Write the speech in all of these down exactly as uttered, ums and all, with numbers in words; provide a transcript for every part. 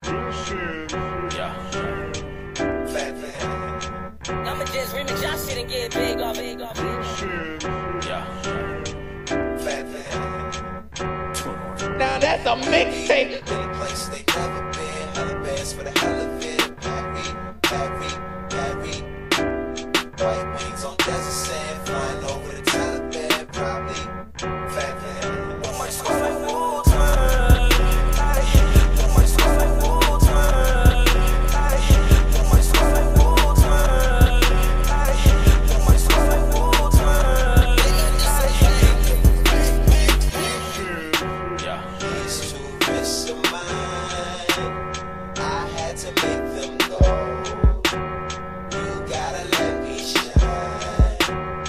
Yeah. I'ma just remix y'all shit and get big off, big off, big off. Yeah. Now that's a mixtape. Any place they never been, hella bands for the hell of it. Parry, parry, parry. White wings on desert sand, flying over the Taliban, probably. Fat van, on my squad like full time. On my squad like full time. On my squad like full time. On my squad like full time. Yeah. These two wrists of mine, I had to make them know. You gotta let me shine.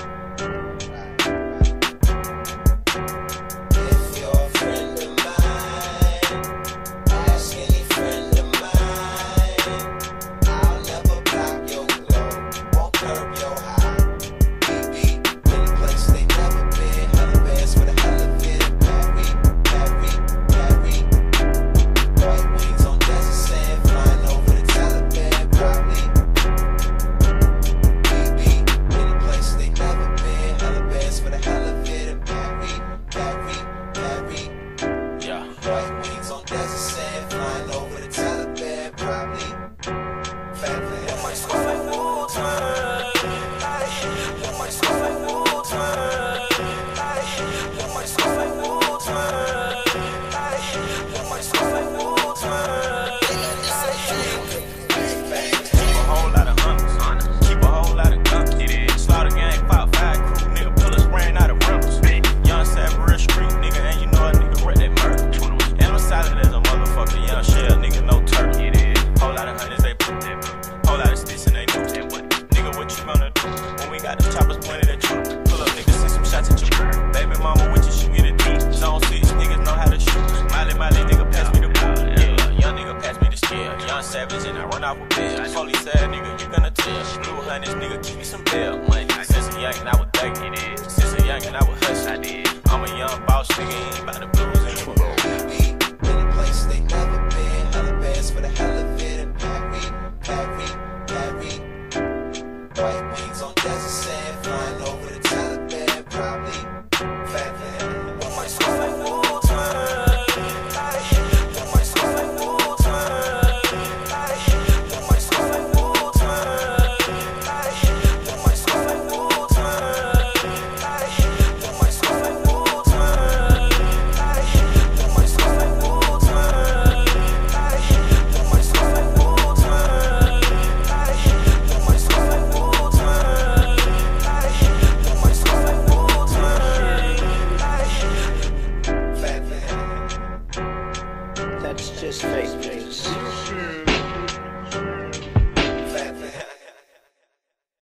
If you're a friend of mine, ask any friend of mine. I'll never block your glow, won't curb your high. B B, any place they never been, hella bands for the hell of it. Parry, parry, parry. White wings on desert sand, flying over the Taliban, probably. B B, any place they never been, hella bands for the hell of it. And parry, parry, parry. Yeah. White wings on desert sand, flying over the Taliban, probably. Fat van, on my squad like full time. On my squad like full time. On my squad like full time. On my squad like full time. Keep a whole lot of hunters. Keep a whole lot of guns. Slaughter gang, five five crew, nigga pull us ran out of rentals. Young Savage Street, nigga, and you know a nigga wreck that murder. And I'm solid as a motherfucker, young shell, nigga, no turtle. Whole lot of hunters, they put that. Whole lot of sticks and they know that. Nigga, what you gonna do when we got the choppers pointed at you? Pull up, nigga, send some shots at you. Baby mama with you, shoot it deep. Zone six, niggas know how to shoot. Miley, Miley, nigga, pass me the ball. Yeah, young nigga, pass me the scale. Young Savage and I run off with bail. Police said, nigga, you gonna tell. Blue hunters, nigga, keep me some bail money. Since a young and I was thugging it. Since a young and I was hustling. I'm a young boss, nigga, ain't about the blues anymore. B B, any place they never been, hella bands for the hell of it. And parry, parry, parry. White wings on desert sand, flying over the Taliban, probably. Fat van, on my squad like full time. On my squad like full time. On my squad like full time. On my squad like full time. On my squad like full time. On my squad like full time. On my squad like full time. On my squad like full time. On my squad like full time. Fat van. That's just fake news.